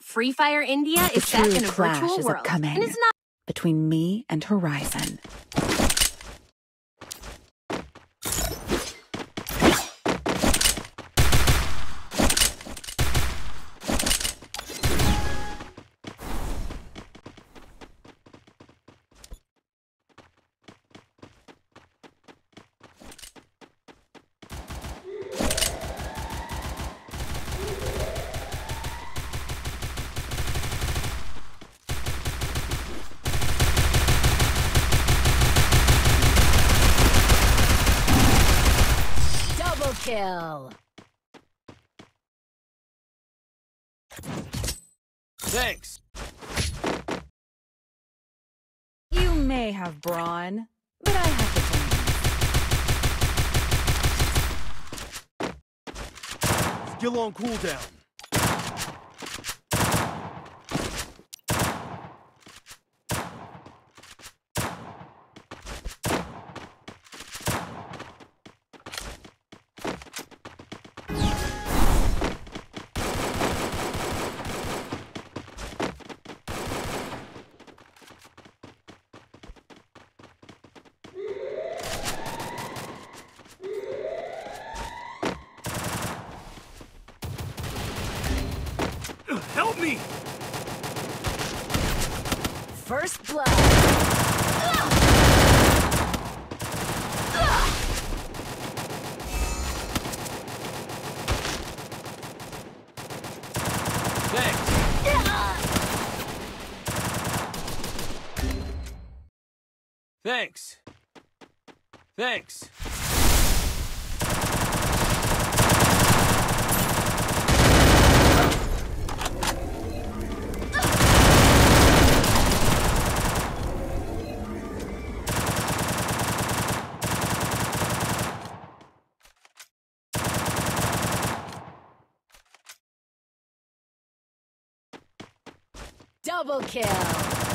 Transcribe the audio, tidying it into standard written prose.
Free Fire India is set in a virtual is world, upcoming and it's not between me and Horizon. kill. Thanks. You may have brawn, but I have the brains. Skill on cooldown. Help me! First blood. Thanks. Thanks. Double kill.